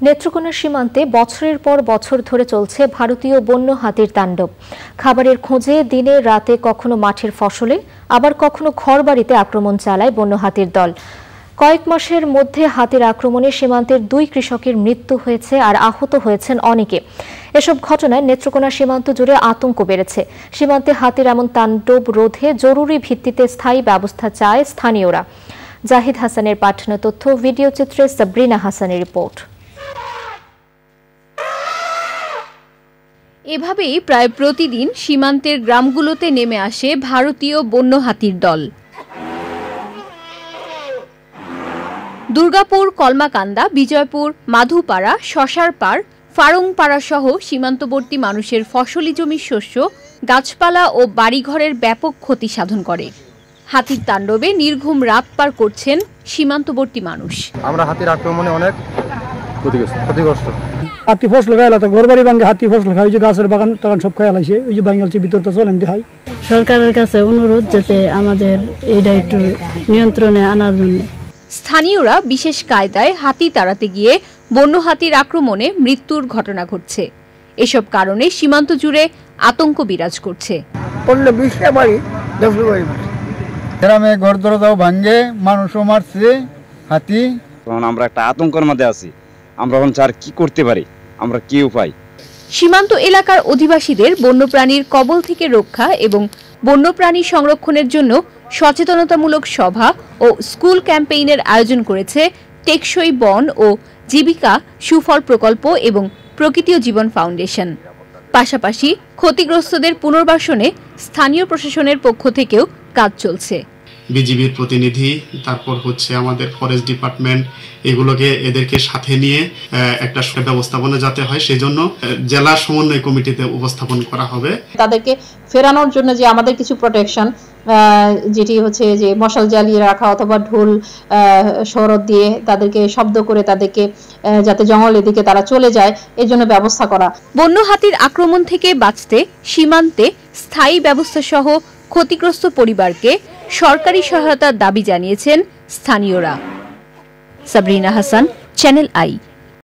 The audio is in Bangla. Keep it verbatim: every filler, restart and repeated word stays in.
নেত্রকোনা সীমান্তে বছরের পর বছর ধরে চলছে ভারতীয় বন্য হাতির তাণ্ডব। খাবারের খোঁজে দিনে রাতে কখনো মাঠের ফসলে আবার কখনো ঘরবাড়িতে আক্রমণ চালায় বন্য হাতির দল। কয়েক মাসের মধ্যে হাতির আক্রমণে সীমান্তের দুই কৃষকের মৃত্যু হয়েছে আর আহত হয়েছেন অনেকে। এসব ঘটনায় নেত্রকোনা সীমান্ত জুড়ে আতঙ্ক বেড়েছে। সীমান্তে হাতির এমন তাণ্ডব রোধে জরুরি ভিত্তিতে স্থায়ী ব্যবস্থা চায় স্থানীয়রা। জাহিদ হাসানের পাঠানো তথ্য, ভিডিও চিত্রে সাবরিনা হাসানের রিপোর্ট। এভাবেই প্রায় প্রতিদিন সীমান্তের গ্রামগুলোতে নেমে আসে ভারতীয় বন্য হাতির দল। দুর্গাপুর, কলমাকান্দা, বিজয়পুর, মাধুপাড়া, শশারপাড়, ফারংপাড়া সহ সীমান্তবর্তী মানুষের ফসলি জমির শস্য, গাছপালা ও বাড়িঘরের ব্যাপক ক্ষতি সাধন করে। হাতির তাণ্ডবে নির্ঘুম রাত পার করছেন সীমান্তবর্তী মানুষ। আমরা হাতির আক্রমণে অনেক ক্ষতিগ্রস্ত। হাতি ফসল খাইলা তো ঘর বাড়ি ভাঙে, হাতি ফসল খাই, ওই যে গাছের বাগান টাগান সব খাই লাইছে, ওই যে বাঙালছে ভিতরটা চলেন দেখাই। সরকারের কাছে অনুরোধ যাতে আমাদের এইটা একটু নিয়ন্ত্রণে আনার জন্য। স্থানীয়রা বিশেষ কায়দায় হাতি তাড়াতে গিয়ে বন্য হাতির আক্রমণে মৃত্যুর ঘটনা ঘটছে। এসব কারণে সীমান্ত জুড়ে আতঙ্ক বিরাজ করছে। গ্রামে ঘর দরজাও ভাঙে, মানুষও মারছে হাতি। তখন আমরা একটা আতঙ্কের মধ্যে আছি। আমরা এখন চার কি করতে পারি, আমরা কি উপায়? সীমান্ত এলাকার অধিবাসীদের বন্যপ্রাণীর কবল থেকে রক্ষা এবং বন্যপ্রাণী সংরক্ষণের জন্য সচেতনতামূলক সভা ও স্কুল ক্যাম্পেইনের আয়োজন করেছে টেকসই বন ও জীবিকা সুফল প্রকল্প এবং প্রকৃতি ও জীবন ফাউন্ডেশন। পাশাপাশি ক্ষতিগ্রস্তদের পুনর্বাসনে স্থানীয় প্রশাসনের পক্ষ থেকেও কাজ চলছে। বিজিবির প্রতিনিধি, তারপর হচ্ছে আমাদের ফরেস্ট ডিপার্টমেন্ট, এগুলোকে এদেরকে সাথে নিয়ে একটা ব্যবস্থাপনা যাতে হয় সেজন্য জেলা সমন্বয় কমিটিতে উপস্থাপন করা হবে। তাদেরকে ফেরানোর জন্য যে আমাদের কিছু প্রোটেকশন, যেটি হচ্ছে যে মশাল জ্বালিয়ে রাখা অথবা ঢোল শরৎ দিয়ে তাদেরকে শব্দ করে তাদেরকে যাতে জঙ্গলের দিকে তারা চলে যায় এই জন্য ব্যবস্থা করা। বন্য হাতির আক্রমণ থেকে বাঁচতে সীমান্তে স্থায়ী ব্যবস্থা সহ ক্ষতিগ্রস্ত পরিবারকে সরকারি সহায়তার দাবি জানিয়েছেন স্থানীয়রা। সাবরিনা হাসান, চ্যানেল আই।